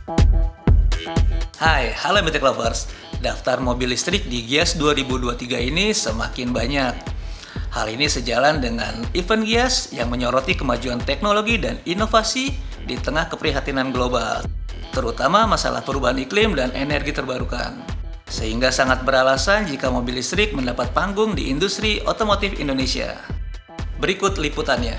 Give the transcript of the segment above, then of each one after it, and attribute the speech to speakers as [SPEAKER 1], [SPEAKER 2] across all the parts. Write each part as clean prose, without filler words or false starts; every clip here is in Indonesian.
[SPEAKER 1] Hai, halo MBTech Lovers. Daftar mobil listrik di Gias 2023 ini semakin banyak. Hal ini sejalan dengan event Gias yang menyoroti kemajuan teknologi dan inovasi di tengah keprihatinan global, terutama masalah perubahan iklim dan energi terbarukan. Sehingga sangat beralasan jika mobil listrik mendapat panggung di industri otomotif Indonesia. Berikut liputannya.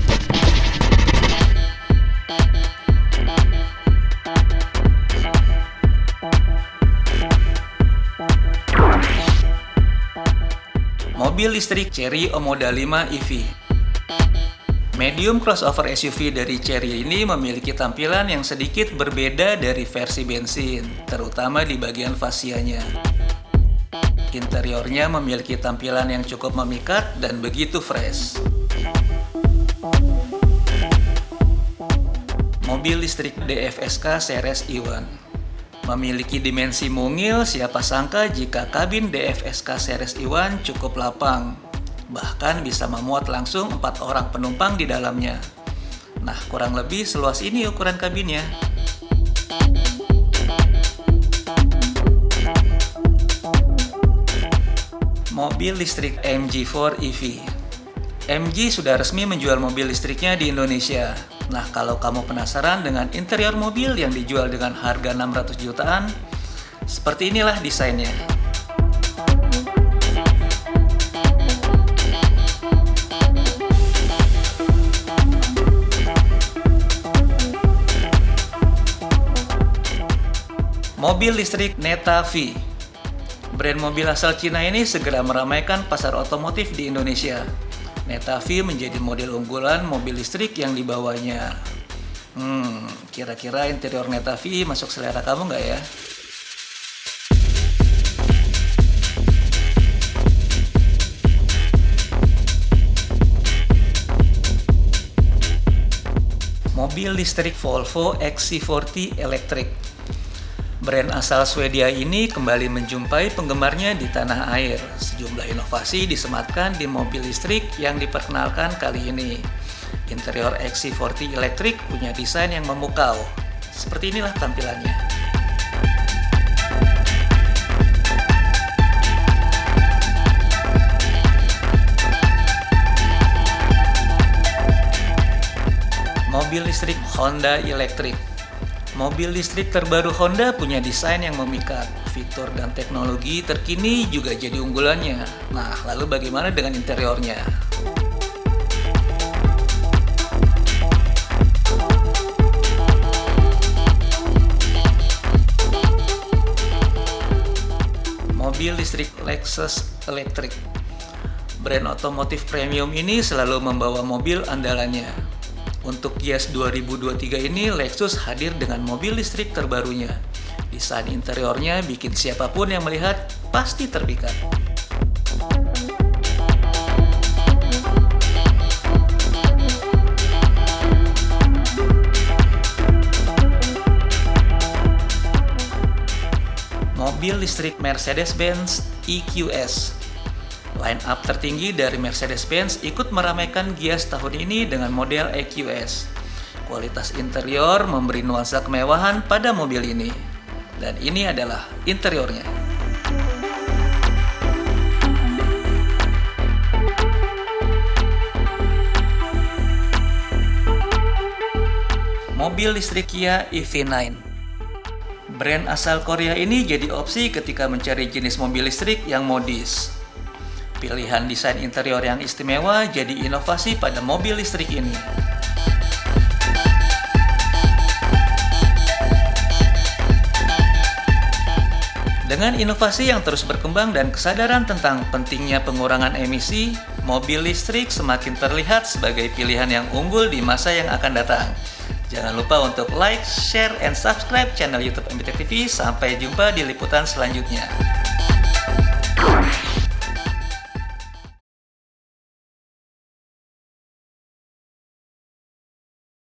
[SPEAKER 1] Mobil listrik Chery Omoda 5 EV. Medium crossover SUV dari Chery ini memiliki tampilan yang sedikit berbeda dari versi bensin, terutama di bagian fasianya. Interiornya memiliki tampilan yang cukup memikat dan begitu fresh. Mobil listrik DFSK Seres Iwan. Memiliki dimensi mungil, siapa sangka jika kabin DFSK Seres Iwan cukup lapang. Bahkan bisa memuat langsung 4 orang penumpang di dalamnya. Nah, kurang lebih seluas ini ukuran kabinnya. Mobil listrik MG4 EV. MG sudah resmi menjual mobil listriknya di Indonesia. Nah, kalau kamu penasaran dengan interior mobil yang dijual dengan harga 600 jutaan, seperti inilah desainnya. Mobil listrik Neta V. Brand mobil asal Cina ini segera meramaikan pasar otomotif di Indonesia. Neta V menjadi model unggulan mobil listrik yang dibawanya. Kira-kira interior Neta V masuk selera kamu nggak ya? Mobil listrik Volvo XC40 Electric. Brand asal Swedia ini kembali menjumpai penggemarnya di tanah air. Sejumlah inovasi disematkan di mobil listrik yang diperkenalkan kali ini. Interior XC40 Electric punya desain yang memukau. Seperti inilah tampilannya. Mobil listrik Honda Electric. Mobil listrik terbaru Honda punya desain yang memikat. Fitur dan teknologi terkini juga jadi unggulannya. Nah, lalu bagaimana dengan interiornya? Mobil listrik Lexus Electric. Brand otomotif premium ini selalu membawa mobil andalannya. Untuk Gias 2023 ini, Lexus hadir dengan mobil listrik terbarunya. Desain interiornya bikin siapapun yang melihat pasti terpikat. Mobil listrik Mercedes-Benz EQS. Line up tertinggi dari Mercedes-Benz ikut meramaikan Gias tahun ini dengan model EQS. Kualitas interior memberi nuansa kemewahan pada mobil ini. Dan ini adalah interiornya. Mobil listrik Kia EV9. Brand asal Korea ini jadi opsi ketika mencari jenis mobil listrik yang modis. Pilihan desain interior yang istimewa jadi inovasi pada mobil listrik ini. Dengan inovasi yang terus berkembang dan kesadaran tentang pentingnya pengurangan emisi, mobil listrik semakin terlihat sebagai pilihan yang unggul di masa yang akan datang. Jangan lupa untuk like, share, and subscribe channel YouTube MBTech TV. Sampai jumpa di liputan selanjutnya.